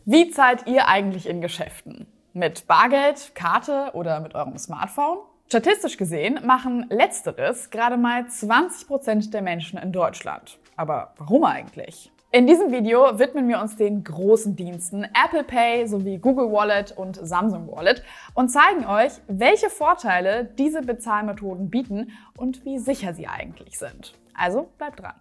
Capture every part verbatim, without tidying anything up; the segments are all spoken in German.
Wie zahlt ihr eigentlich in Geschäften? Mit Bargeld, Karte oder mit eurem Smartphone? Statistisch gesehen machen Letzteres gerade mal zwanzig Prozent der Menschen in Deutschland. Aber warum eigentlich? In diesem Video widmen wir uns den großen Diensten Apple Pay sowie Google Wallet und Samsung Wallet und zeigen euch, welche Vorteile diese Bezahlmethoden bieten und wie sicher sie eigentlich sind. Also bleibt dran!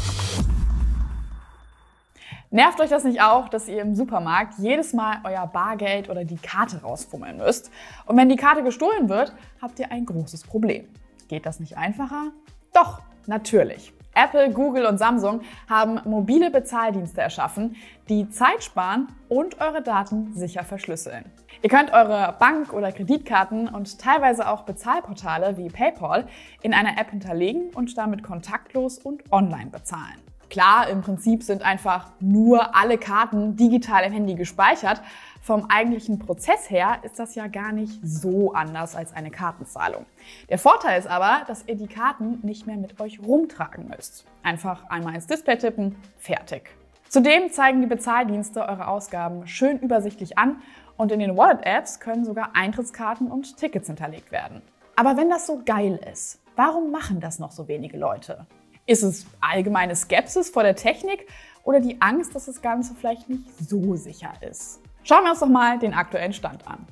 Nervt euch das nicht auch, dass ihr im Supermarkt jedes Mal euer Bargeld oder die Karte rausfummeln müsst? Und wenn die Karte gestohlen wird, habt ihr ein großes Problem. Geht das nicht einfacher? Doch, natürlich. Apple, Google und Samsung haben mobile Bezahldienste erschaffen, die Zeit sparen und eure Daten sicher verschlüsseln. Ihr könnt eure Bank- oder Kreditkarten und teilweise auch Bezahlportale wie PayPal in einer App hinterlegen und damit kontaktlos und online bezahlen. Klar, im Prinzip sind einfach nur alle Karten digital im Handy gespeichert. Vom eigentlichen Prozess her ist das ja gar nicht so anders als eine Kartenzahlung. Der Vorteil ist aber, dass ihr die Karten nicht mehr mit euch rumtragen müsst. Einfach einmal ins Display tippen, fertig. Zudem zeigen die Bezahldienste eure Ausgaben schön übersichtlich an und in den Wallet-Apps können sogar Eintrittskarten und Tickets hinterlegt werden. Aber wenn das so geil ist, warum machen das noch so wenige Leute? Ist es allgemeine Skepsis vor der Technik oder die Angst, dass das Ganze vielleicht nicht so sicher ist? Schauen wir uns doch mal den aktuellen Stand an.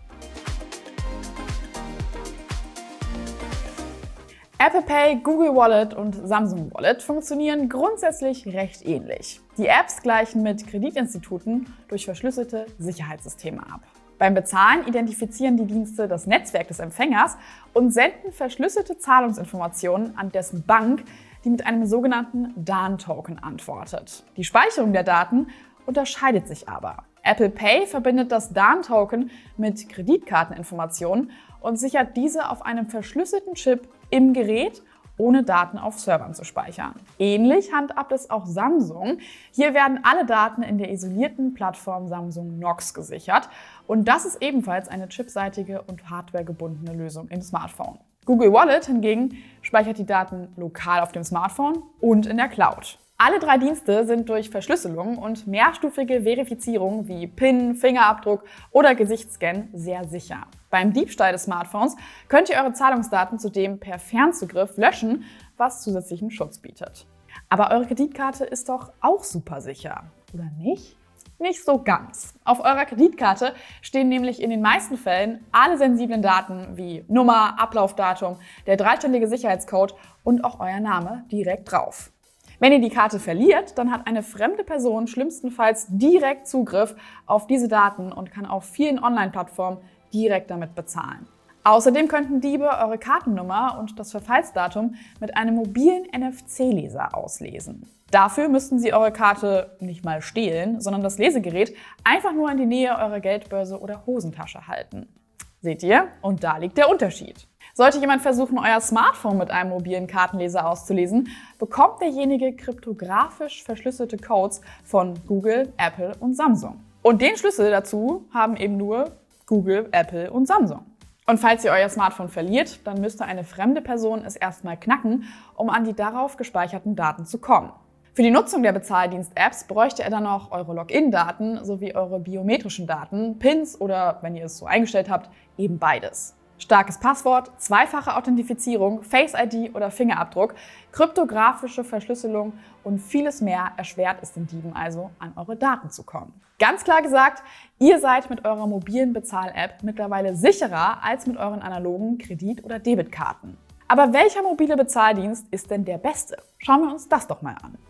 Apple Pay, Google Wallet und Samsung Wallet funktionieren grundsätzlich recht ähnlich. Die Apps gleichen mit Kreditinstituten durch verschlüsselte Sicherheitssysteme ab. Beim Bezahlen identifizieren die Dienste das Netzwerk des Empfängers und senden verschlüsselte Zahlungsinformationen an dessen Bank, die mit einem sogenannten D A N-Token antwortet. Die Speicherung der Daten unterscheidet sich aber. Apple Pay verbindet das D A N-Token mit Kreditkarteninformationen und sichert diese auf einem verschlüsselten Chip im Gerät, ohne Daten auf Servern zu speichern. Ähnlich handhabt es auch Samsung. Hier werden alle Daten in der isolierten Plattform Samsung Knox gesichert und das ist ebenfalls eine chipseitige und hardwaregebundene Lösung im Smartphone. Google Wallet hingegen speichert die Daten lokal auf dem Smartphone und in der Cloud. Alle drei Dienste sind durch Verschlüsselung und mehrstufige Verifizierung wie PIN, Fingerabdruck oder Gesichtsscan sehr sicher. Beim Diebstahl des Smartphones könnt ihr eure Zahlungsdaten zudem per Fernzugriff löschen, was zusätzlichen Schutz bietet. Aber eure Kreditkarte ist doch auch super sicher, oder nicht? Nicht so ganz. Auf eurer Kreditkarte stehen nämlich in den meisten Fällen alle sensiblen Daten wie Nummer, Ablaufdatum, der dreistellige Sicherheitscode und auch euer Name direkt drauf. Wenn ihr die Karte verliert, dann hat eine fremde Person schlimmstenfalls direkt Zugriff auf diese Daten und kann auf vielen Online-Plattformen direkt damit bezahlen. Außerdem könnten Diebe eure Kartennummer und das Verfallsdatum mit einem mobilen N F C-Leser auslesen. Dafür müssten sie eure Karte nicht mal stehlen, sondern das Lesegerät einfach nur in die Nähe eurer Geldbörse oder Hosentasche halten. Seht ihr? Und da liegt der Unterschied. Sollte jemand versuchen, euer Smartphone mit einem mobilen Kartenleser auszulesen, bekommt derjenige kryptografisch verschlüsselte Codes von Google, Apple und Samsung. Und den Schlüssel dazu haben eben nur Google, Apple und Samsung. Und falls ihr euer Smartphone verliert, dann müsste eine fremde Person es erstmal knacken, um an die darauf gespeicherten Daten zu kommen. Für die Nutzung der Bezahldienst-Apps bräuchte er dann noch eure Login-Daten sowie eure biometrischen Daten, Pins oder, wenn ihr es so eingestellt habt, eben beides. Starkes Passwort, zweifache Authentifizierung, Face I D oder Fingerabdruck, kryptografische Verschlüsselung und vieles mehr erschwert es den Dieben also, an eure Daten zu kommen. Ganz klar gesagt, ihr seid mit eurer mobilen Bezahl-App mittlerweile sicherer als mit euren analogen Kredit- oder Debitkarten. Aber welcher mobile Bezahldienst ist denn der beste? Schauen wir uns das doch mal an.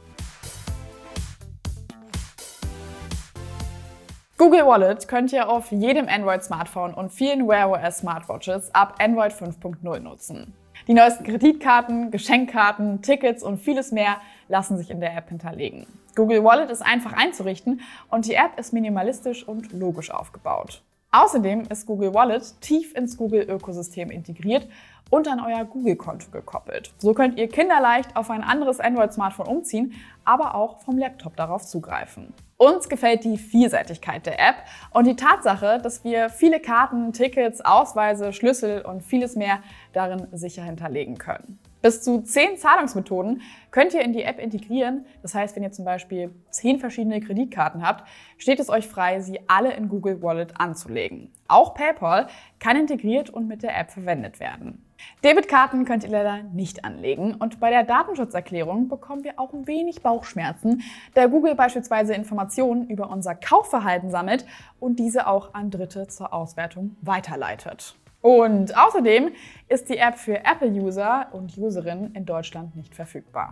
Google Wallet könnt ihr auf jedem Android-Smartphone und vielen Wear O S Smartwatches ab Android fünf Punkt null nutzen. Die neuesten Kreditkarten, Geschenkkarten, Tickets und vieles mehr lassen sich in der App hinterlegen. Google Wallet ist einfach einzurichten und die App ist minimalistisch und logisch aufgebaut. Außerdem ist Google Wallet tief ins Google-Ökosystem integriert und an euer Google-Konto gekoppelt. So könnt ihr kinderleicht auf ein anderes Android-Smartphone umziehen, aber auch vom Laptop darauf zugreifen. Uns gefällt die Vielseitigkeit der App und die Tatsache, dass wir viele Karten, Tickets, Ausweise, Schlüssel und vieles mehr darin sicher hinterlegen können. Bis zu zehn Zahlungsmethoden könnt ihr in die App integrieren. Das heißt, wenn ihr zum Beispiel zehn verschiedene Kreditkarten habt, steht es euch frei, sie alle in Google Wallet anzulegen. Auch PayPal kann integriert und mit der App verwendet werden. Debitkarten könnt ihr leider nicht anlegen und bei der Datenschutzerklärung bekommen wir auch ein wenig Bauchschmerzen, da Google beispielsweise Informationen über unser Kaufverhalten sammelt und diese auch an Dritte zur Auswertung weiterleitet. Und außerdem ist die App für Apple-User und Userinnen in Deutschland nicht verfügbar.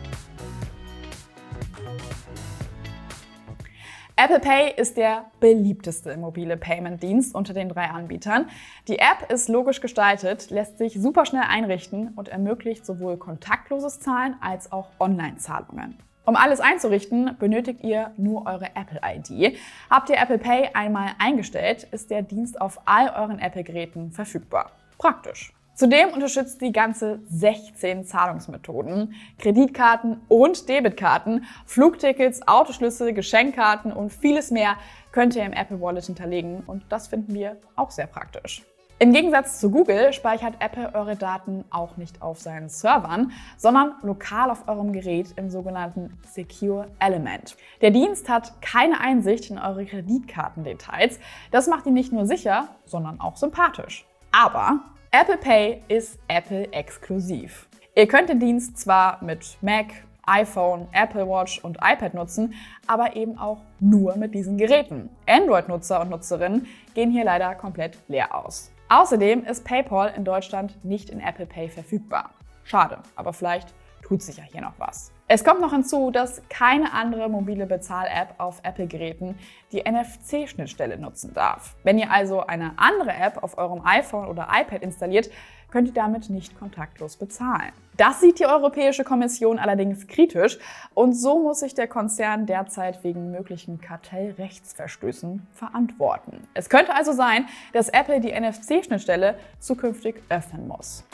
Apple Pay ist der beliebteste mobile Payment-Dienst unter den drei Anbietern. Die App ist logisch gestaltet, lässt sich super schnell einrichten und ermöglicht sowohl kontaktloses Zahlen als auch Online-Zahlungen. Um alles einzurichten, benötigt ihr nur eure Apple I D. Habt ihr Apple Pay einmal eingestellt, ist der Dienst auf all euren Apple-Geräten verfügbar. Praktisch. Zudem unterstützt die ganze sechzehn Zahlungsmethoden, Kreditkarten und Debitkarten, Flugtickets, Autoschlüssel, Geschenkkarten und vieles mehr könnt ihr im Apple Wallet hinterlegen und das finden wir auch sehr praktisch. Im Gegensatz zu Google speichert Apple eure Daten auch nicht auf seinen Servern, sondern lokal auf eurem Gerät im sogenannten Secure Element. Der Dienst hat keine Einsicht in eure Kreditkartendetails. Das macht ihn nicht nur sicher, sondern auch sympathisch. Aber Apple Pay ist Apple-exklusiv. Ihr könnt den Dienst zwar mit Mac, iPhone, Apple Watch und iPad nutzen, aber eben auch nur mit diesen Geräten. Android-Nutzer und Nutzerinnen gehen hier leider komplett leer aus. Außerdem ist PayPal in Deutschland nicht in Apple Pay verfügbar. Schade, aber vielleicht tut sich ja hier noch was. Es kommt noch hinzu, dass keine andere mobile Bezahl-App auf Apple-Geräten die N F C-Schnittstelle nutzen darf. Wenn ihr also eine andere App auf eurem iPhone oder iPad installiert, könnt ihr damit nicht kontaktlos bezahlen. Das sieht die Europäische Kommission allerdings kritisch und so muss sich der Konzern derzeit wegen möglichen Kartellrechtsverstößen verantworten. Es könnte also sein, dass Apple die N F C-Schnittstelle zukünftig öffnen muss.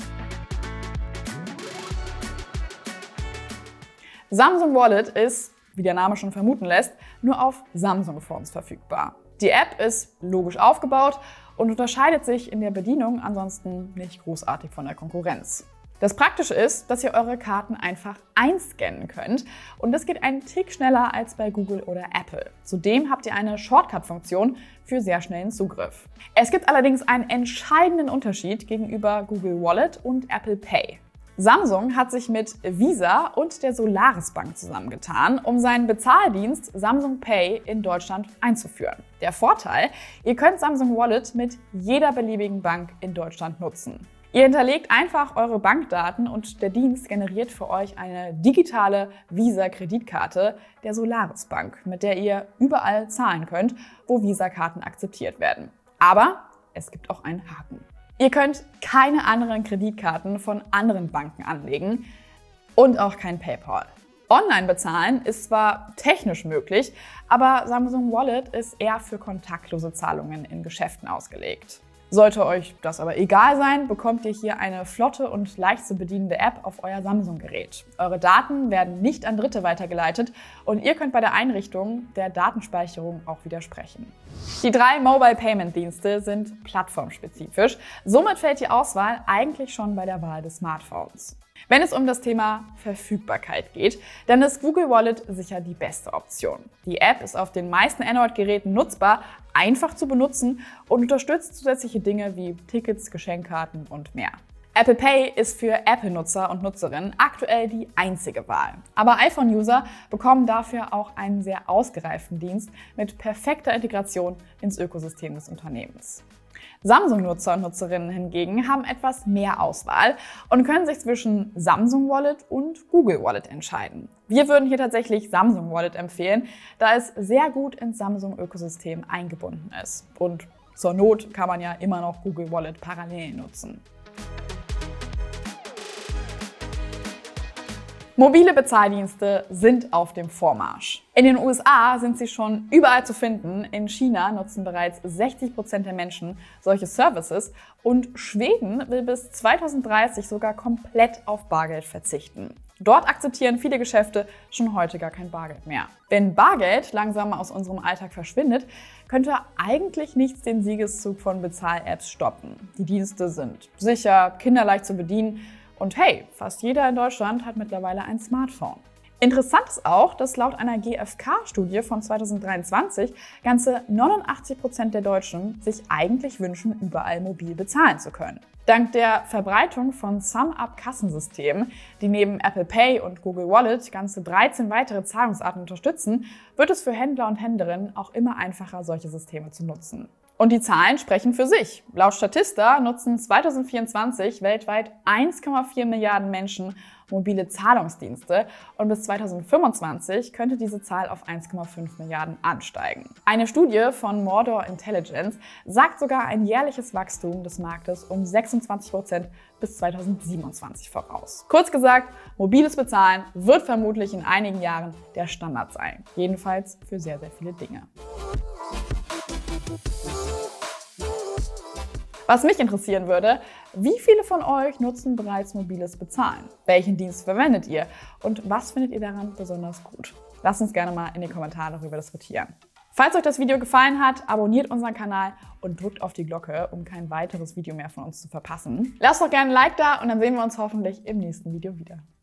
Samsung Wallet ist, wie der Name schon vermuten lässt, nur auf Samsung-Phones verfügbar. Die App ist logisch aufgebaut und unterscheidet sich in der Bedienung ansonsten nicht großartig von der Konkurrenz. Das Praktische ist, dass ihr eure Karten einfach einscannen könnt und das geht einen Tick schneller als bei Google oder Apple. Zudem habt ihr eine Shortcut-Funktion für sehr schnellen Zugriff. Es gibt allerdings einen entscheidenden Unterschied gegenüber Google Wallet und Apple Pay. Samsung hat sich mit Visa und der Solaris Bank zusammengetan, um seinen Bezahldienst Samsung Pay in Deutschland einzuführen. Der Vorteil: Ihr könnt Samsung Wallet mit jeder beliebigen Bank in Deutschland nutzen. Ihr hinterlegt einfach eure Bankdaten und der Dienst generiert für euch eine digitale Visa-Kreditkarte der Solaris Bank, mit der ihr überall zahlen könnt, wo Visa-Karten akzeptiert werden. Aber es gibt auch einen Haken. Ihr könnt keine anderen Kreditkarten von anderen Banken anlegen und auch kein PayPal. Online bezahlen ist zwar technisch möglich, aber Samsung Wallet ist eher für kontaktlose Zahlungen in Geschäften ausgelegt. Sollte euch das aber egal sein, bekommt ihr hier eine flotte und leicht zu bedienende App auf euer Samsung-Gerät. Eure Daten werden nicht an Dritte weitergeleitet und ihr könnt bei der Einrichtung der Datenspeicherung auch widersprechen. Die drei Mobile Payment Dienste sind plattformspezifisch, somit fällt die Auswahl eigentlich schon bei der Wahl des Smartphones. Wenn es um das Thema Verfügbarkeit geht, dann ist Google Wallet sicher die beste Option. Die App ist auf den meisten Android-Geräten nutzbar, einfach zu benutzen und unterstützt zusätzliche Dinge wie Tickets, Geschenkkarten und mehr. Apple Pay ist für Apple-Nutzer und Nutzerinnen aktuell die einzige Wahl. Aber iPhone-User bekommen dafür auch einen sehr ausgereiften Dienst mit perfekter Integration ins Ökosystem des Unternehmens. Samsung-Nutzer und Nutzerinnen hingegen haben etwas mehr Auswahl und können sich zwischen Samsung Wallet und Google Wallet entscheiden. Wir würden hier tatsächlich Samsung Wallet empfehlen, da es sehr gut ins Samsung-Ökosystem eingebunden ist. Und zur Not kann man ja immer noch Google Wallet parallel nutzen. Mobile Bezahldienste sind auf dem Vormarsch. In den U S A sind sie schon überall zu finden. In China nutzen bereits sechzig Prozent der Menschen solche Services und Schweden will bis zweitausenddreißig sogar komplett auf Bargeld verzichten. Dort akzeptieren viele Geschäfte schon heute gar kein Bargeld mehr. Wenn Bargeld langsam aus unserem Alltag verschwindet, könnte eigentlich nichts den Siegeszug von Bezahl-Apps stoppen. Die Dienste sind sicher, kinderleicht zu bedienen Und hey, fast jeder in Deutschland hat mittlerweile ein Smartphone. Interessant ist auch, dass laut einer G F K-Studie von zweitausenddreiundzwanzig ganze neunundachtzig Prozent der Deutschen sich eigentlich wünschen, überall mobil bezahlen zu können. Dank der Verbreitung von SumUp-Kassensystemen, die neben Apple Pay und Google Wallet ganze dreizehn weitere Zahlungsarten unterstützen, wird es für Händler und Händlerinnen auch immer einfacher, solche Systeme zu nutzen. Und die Zahlen sprechen für sich. Laut Statista nutzen zweitausendvierundzwanzig weltweit eins Komma vier Milliarden Menschen mobile Zahlungsdienste und bis zweitausendfünfundzwanzig könnte diese Zahl auf eins Komma fünf Milliarden ansteigen. Eine Studie von Mordor Intelligence sagt sogar ein jährliches Wachstum des Marktes um sechsundzwanzig Prozent bis zweitausendsiebenundzwanzig voraus. Kurz gesagt, mobiles Bezahlen wird vermutlich in einigen Jahren der Standard sein. Jedenfalls für sehr, sehr viele Dinge. Was mich interessieren würde, wie viele von euch nutzen bereits mobiles Bezahlen? Welchen Dienst verwendet ihr? Und was findet ihr daran besonders gut? Lasst uns gerne mal in den Kommentaren darüber diskutieren. Falls euch das Video gefallen hat, abonniert unseren Kanal und drückt auf die Glocke, um kein weiteres Video mehr von uns zu verpassen. Lasst doch gerne ein Like da und dann sehen wir uns hoffentlich im nächsten Video wieder.